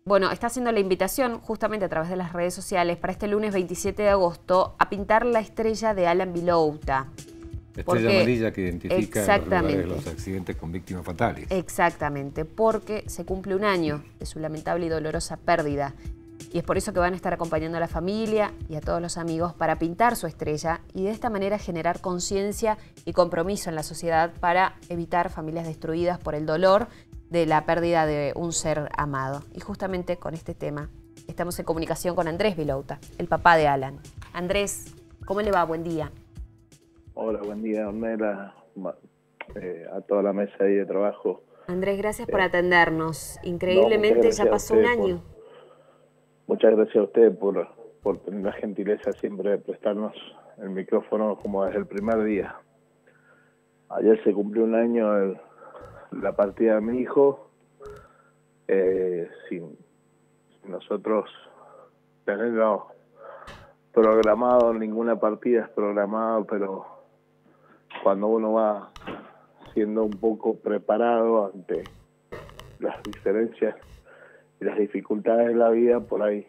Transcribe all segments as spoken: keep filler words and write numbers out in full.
Bueno, está haciendo la invitación justamente a través de las redes sociales para este lunes veintisiete de agosto a pintar la estrella de Alan Vilouta. Estrella Porque, amarilla que identifica los lugares de exactamente, los accidentes con víctimas fatales. Exactamente, porque se cumple un año de su lamentable y dolorosa pérdida. Y es por eso que van a estar acompañando a la familia y a todos los amigos para pintar su estrella y de esta manera generar conciencia y compromiso en la sociedad para evitar familias destruidas por el dolor de la pérdida de un ser amado. Y justamente con este tema estamos en comunicación con Andrés Vilouta, el papá de Alan. Andrés, ¿cómo le va? Buen día. Hola, buen día, Ornella, eh, a toda la mesa ahí de trabajo. Andrés, gracias por Eh, atendernos. no, Increíblemente ya pasó un año. Por, muchas gracias a usted por, por tener la gentileza siempre de prestarnos el micrófono como desde el primer día. Ayer se cumplió un año el, la partida de mi hijo, eh, sin, sin nosotros tenerlo programado, ninguna partida es programado, pero cuando uno va siendo un poco preparado ante las diferencias y las dificultades de la vida, por ahí.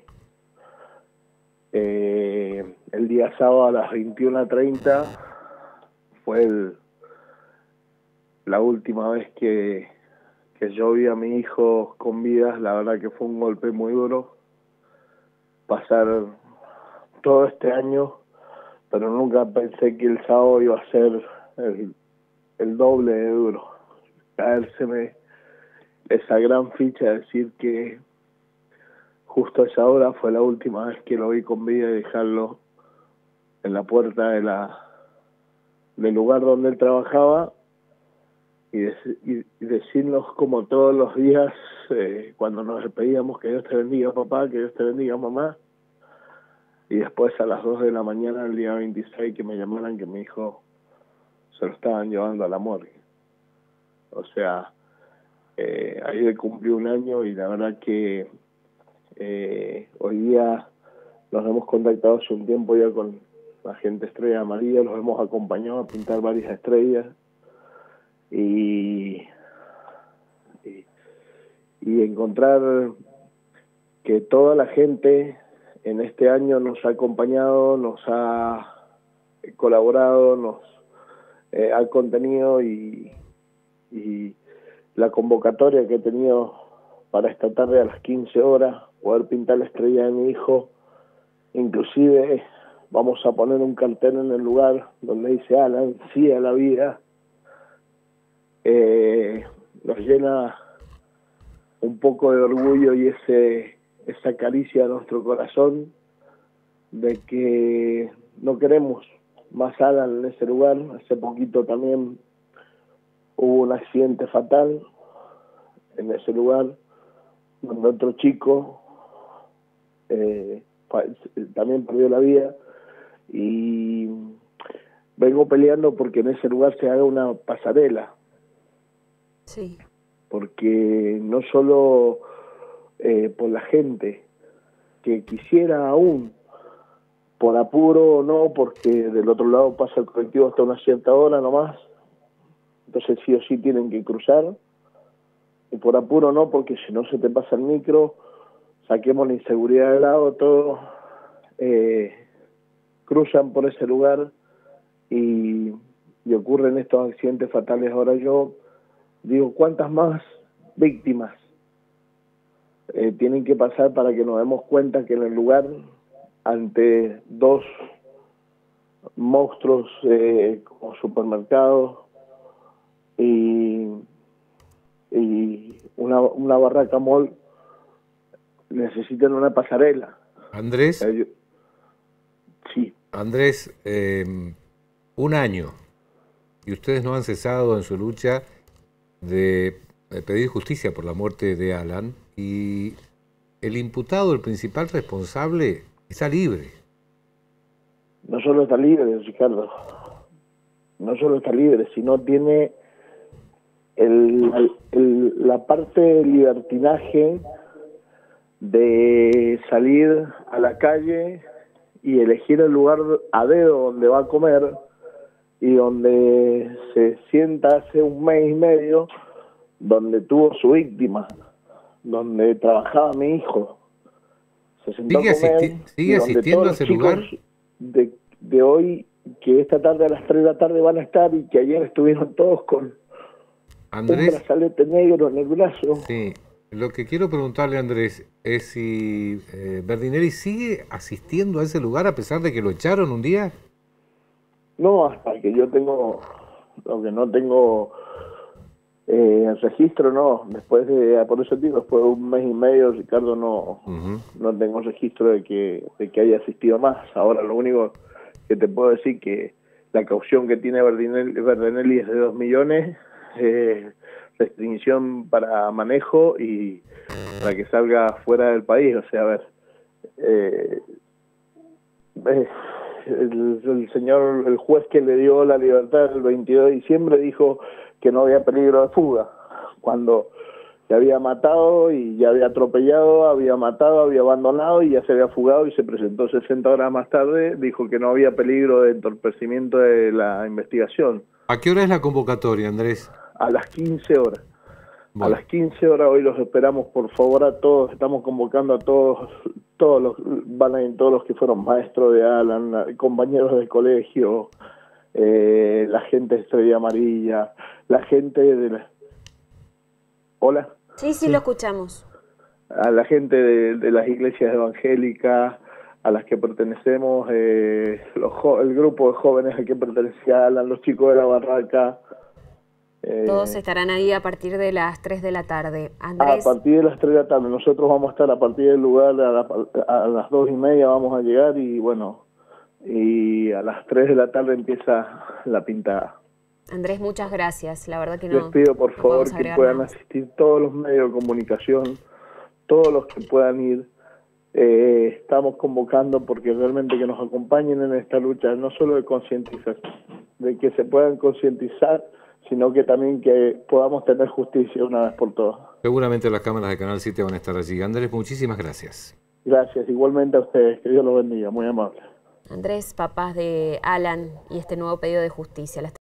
Eh, el día sábado a las veintiuna treinta fue el, la última vez que, que yo vi a mi hijo con vida. La verdad que fue un golpe muy duro pasar todo este año, pero nunca pensé que el sábado iba a ser el, el doble de duro. Caérseme esa gran ficha de decir que justo a esa hora fue la última vez que lo vi con vida y dejarlo en la puerta de la del lugar donde él trabajaba y, de, y, y decirnos como todos los días eh, cuando nos despedíamos: que Dios te bendiga, papá, que Dios te bendiga, mamá. Y después a las dos de la mañana el día veintiséis que me llamaran que mi hijo se lo estaban llevando a la morgue. O sea, eh, ayer cumplió un año y la verdad que eh, hoy día nos hemos contactado hace un tiempo ya con la gente Estrella Amarilla, los hemos acompañado a pintar varias estrellas y, y, y encontrar que toda la gente en este año nos ha acompañado, nos ha colaborado, nos eh, ha contenido y, y la convocatoria que he tenido para esta tarde a las quince horas, poder pintar la estrella de mi hijo. Inclusive vamos a poner un cartel en el lugar donde dice Alan, sí a la vida. Eh, nos llena un poco de orgullo y ese esa caricia a nuestro corazón de que no queremos más Alan en ese lugar. Hace poquito también hubo un accidente fatal en ese lugar donde otro chico eh, también perdió la vida, y vengo peleando porque en ese lugar se haga una pasarela. Sí. Porque no solo eh, por la gente que quisiera aún, por apuro o no, porque del otro lado pasa el colectivo hasta una cierta hora nomás, entonces sí o sí tienen que cruzar, y por apuro no, porque si no se te pasa el micro, saquemos la inseguridad de lado, todos eh, cruzan por ese lugar y, y ocurren estos accidentes fatales. Ahora yo digo, ¿cuántas más víctimas eh, tienen que pasar para que nos demos cuenta que en el lugar, ante dos monstruos eh, como supermercados y, y una, una barraca mall, necesitan una pasarela? Andrés, Eh, yo, sí. Andrés, eh, un año y ustedes no han cesado en su lucha de pedir justicia por la muerte de Alan, y el imputado, el principal responsable, está libre. No solo está libre, Ricardo, no solo está libre, sino tiene el, el, la parte de libertinaje de salir a la calle y elegir el lugar a dedo donde va a comer y donde se sienta hace un mes y medio, donde tuvo su víctima. donde trabajaba mi hijo. Se sentó ¿Sigue, a comer, asisti ¿sigue y donde asistiendo todos a ese los lugar? chicos de, de hoy, que esta tarde a las tres de la tarde van a estar, y que ayer estuvieron todos con Andrés, un brazalete negro en el brazo. sí, lo que quiero preguntarle, Andrés, es si eh, Berdinelli sigue asistiendo a ese lugar a pesar de que lo echaron un día. No, hasta que yo tengo, lo que no tengo eh, el registro, no. Después de, por eso digo, después de un mes y medio, Ricardo, no, Uh-huh. no tengo registro de que, de que haya asistido más. Ahora lo único que te puedo decir que la caución que tiene Berdinelli, Berdinelli es de dos millones, eh, restricción para manejo y para que salga fuera del país. O sea, a ver, eh, eh, el, el señor, el juez que le dio la libertad el veintidós de diciembre dijo que no había peligro de fuga, cuando se había matado y ya había atropellado, había matado, había abandonado y ya se había fugado, y se presentó sesenta horas más tarde, dijo que no había peligro de entorpecimiento de la investigación. ¿A qué hora es la convocatoria, Andrés? A las quince horas. Bueno. A las quince horas hoy los esperamos, por favor, a todos. Estamos convocando a todos, todos los, van a ir todos los que fueron maestros de Alan, compañeros de colegio, eh, la gente de Estrella Amarilla, la gente de la... ¿Hola? Sí, sí, sí, lo escuchamos. A la gente de, de las iglesias evangélicas, a las que pertenecemos, eh, los el grupo de jóvenes al que pertenecía Alan, los chicos de la barraca. Eh, Todos estarán ahí a partir de las tres de la tarde. Andrés. A partir de las tres de la tarde. Nosotros vamos a estar a partir del lugar, a, la, a las dos y media vamos a llegar, y bueno, y a las tres de la tarde empieza la pintada. Andrés, muchas gracias. La verdad que no. Les pido por no favor que puedan más. asistir todos los medios de comunicación, todos los que puedan ir. Eh, estamos convocando porque realmente que nos acompañen en esta lucha, no solo de concientizar, de que se puedan concientizar, sino que también que podamos tener justicia una vez por todas. Seguramente las cámaras de Canal siete van a estar allí. Andrés, muchísimas gracias. Gracias, igualmente a ustedes, que Dios los bendiga, muy amable. Andrés, papás de Alan y este nuevo pedido de justicia.